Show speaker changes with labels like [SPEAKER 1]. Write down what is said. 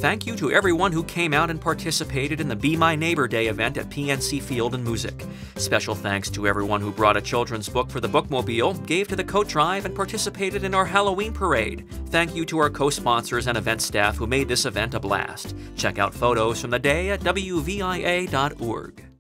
[SPEAKER 1] Thank you to everyone who came out and participated in the Be My Neighbor Day event at PNC Field and Music. Special thanks to everyone who brought a children's book for the bookmobile, gave to the coat drive, and participated in our Halloween parade. Thank you to our co-sponsors and event staff who made this event a blast. Check out photos from the day at WVIA.org.